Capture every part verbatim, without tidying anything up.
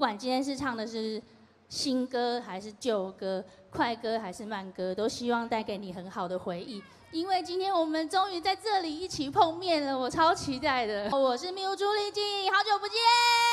管今天是唱的是新歌还是旧歌，快歌还是慢歌，都希望带给你很好的回忆。因为今天我们终于在这里一起碰面了，我超期待的。我是 Miu 朱丽静，好久不见。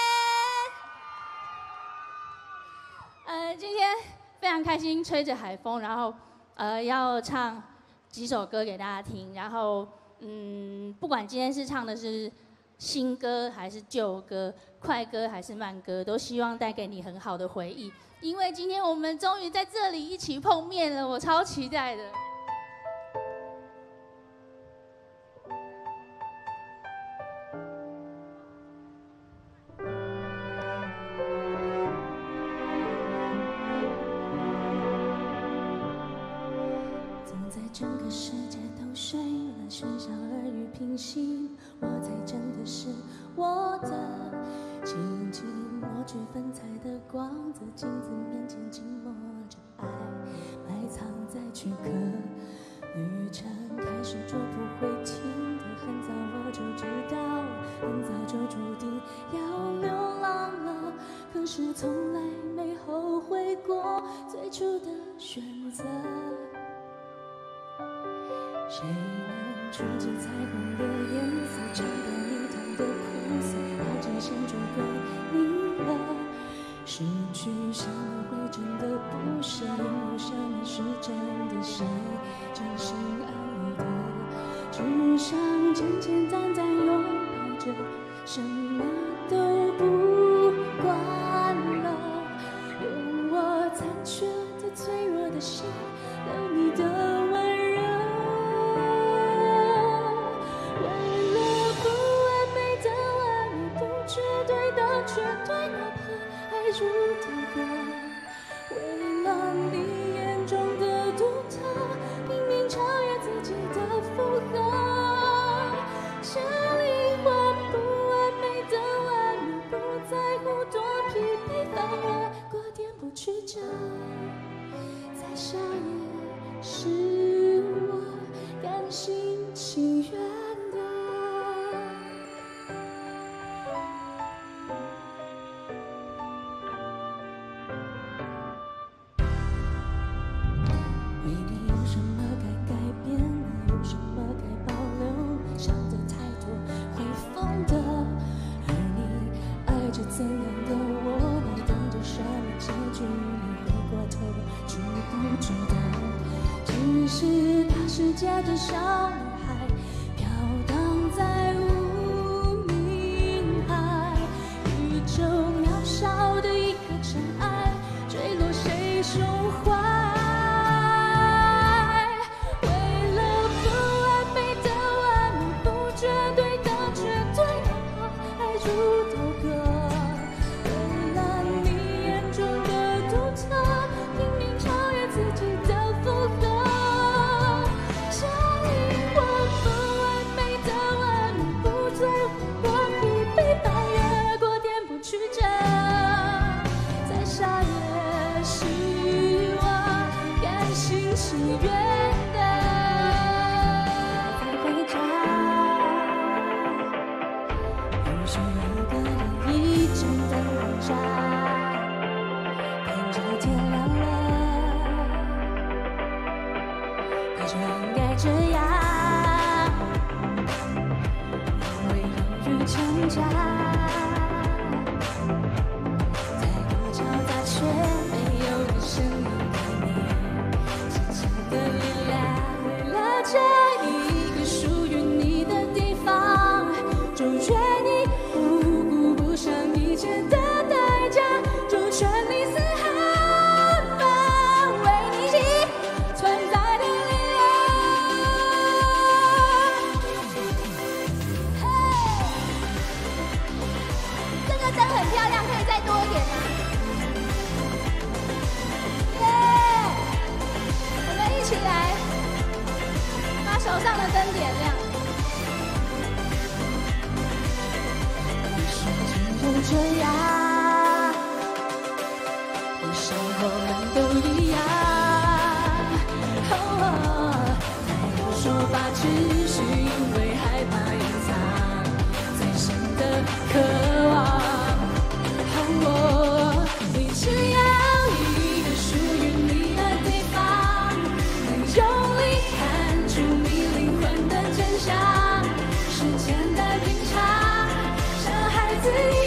呃，今天非常开心，吹着海风，然后呃要唱几首歌给大家听，然后嗯，不管今天是唱的是新歌还是旧歌，快歌还是慢歌，都希望带给你很好的回忆。因为今天我们终于在这里一起碰面了，我超期待的。总在整个世界都睡了，喧嚣耳语平息，我才真的是我的。轻轻抹去粉彩的光泽，镜子面前静默着爱，埋藏在躯壳。旅程开始就不会停的，很早我就知道，很早就注定要流浪了。可是从来没后悔过最初的选择。谁能触及彩虹的颜色，尝到蜜糖的苦涩，把这深处归你了。失去什么会真的不舍，拥有什么是真的，谁真心爱你的？只想简简单单拥抱着，什么都不管了。用我残缺的脆弱的心，留你的温柔。绝对哪怕爱如刀割，为了你眼中的独特，拼命超越自己的负荷。像灵魂不完美的完美，不在乎多疲惫，反而过点不曲折。在下也是我甘心情愿的。为你有什么该改变的，有什么该保留，想的太多会疯的。而你爱着怎样的我，你等着什么结局，你回过头知不知道？只是大世界的小女孩，飘荡在无名海，宇宙渺小的一颗尘埃，坠落谁胸怀？祈愿的，再回家，有时有个人一盏灯笼下，看着天亮了，可是应该这样，因为犹豫成家，再多嘈杂却没有个声音。的力量，为了这一个属于你的地方，就愿意不顾不上一切的代价，就全力嘶喊吧，为你存在的力量。 自由。